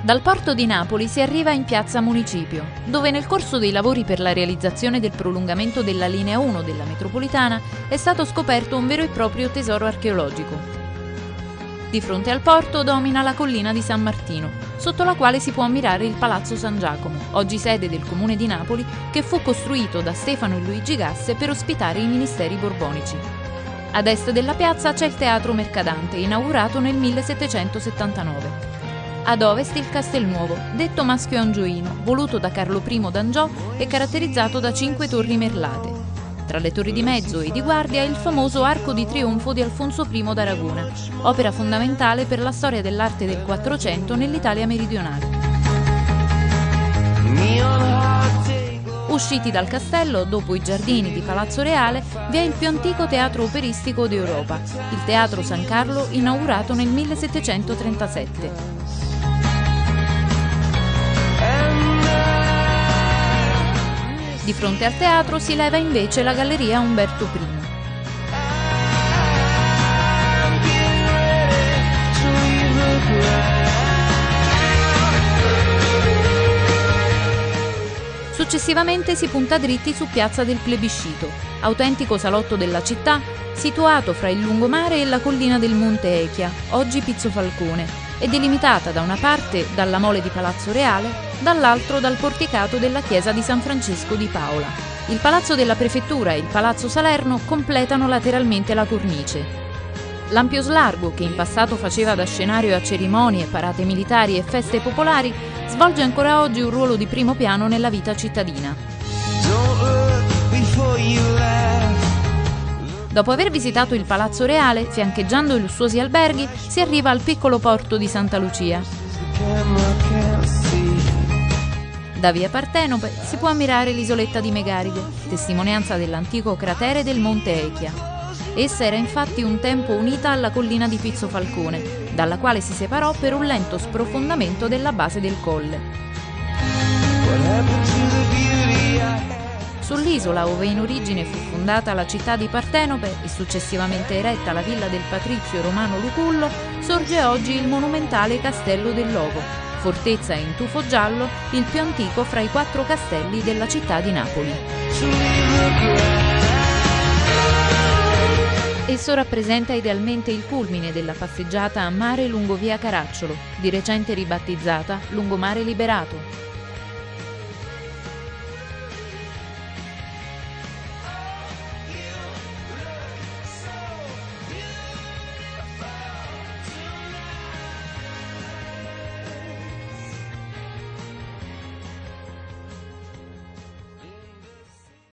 Dal porto di Napoli si arriva in piazza Municipio, dove nel corso dei lavori per la realizzazione del prolungamento della linea 1 della metropolitana è stato scoperto un vero e proprio tesoro archeologico. Di fronte al porto domina la collina di San Martino, sotto la quale si può ammirare il Palazzo San Giacomo, oggi sede del Comune di Napoli, che fu costruito da Stefano e Luigi Gasse per ospitare i ministeri borbonici. Ad est della piazza c'è il Teatro Mercadante, inaugurato nel 1779. Ad ovest il Castelnuovo, detto Maschio Angioino, voluto da Carlo I d'Angiò e caratterizzato da 5 torri merlate. Tra le torri di mezzo e di guardia il famoso Arco di Trionfo di Alfonso I d'Aragona, opera fondamentale per la storia dell'arte del Quattrocento nell'Italia meridionale. Usciti dal castello, dopo i giardini di Palazzo Reale, vi è il più antico teatro operistico d'Europa, il Teatro San Carlo, inaugurato nel 1737. Di fronte al teatro si leva invece la Galleria Umberto I. Successivamente si punta dritti su Piazza del Plebiscito, autentico salotto della città, situato fra il lungomare e la collina del Monte Echia, oggi Pizzo Falcone, e delimitata da una parte dalla mole di Palazzo Reale, dall'altro dal porticato della chiesa di San Francesco di Paola. Il Palazzo della Prefettura e il Palazzo Salerno completano lateralmente la cornice. L'ampio slargo, che in passato faceva da scenario a cerimonie, parate militari e feste popolari, svolge ancora oggi un ruolo di primo piano nella vita cittadina. Dopo aver visitato il Palazzo Reale, fiancheggiando i lussuosi alberghi, si arriva al piccolo porto di Santa Lucia. Da via Partenope si può ammirare l'isoletta di Megarido, testimonianza dell'antico cratere del Monte Echia. Essa era infatti un tempo unita alla collina di Pizzo Falcone, dalla quale si separò per un lento sprofondamento della base del colle. Sull'isola, ove in origine fu fondata la città di Partenope e successivamente eretta la villa del patrizio romano Lucullo, sorge oggi il monumentale Castello del Logo, fortezza in tufo giallo, il più antico fra i 4 castelli della città di Napoli. Esso rappresenta idealmente il culmine della passeggiata a mare lungo via Caracciolo, di recente ribattezzata Lungomare Liberato.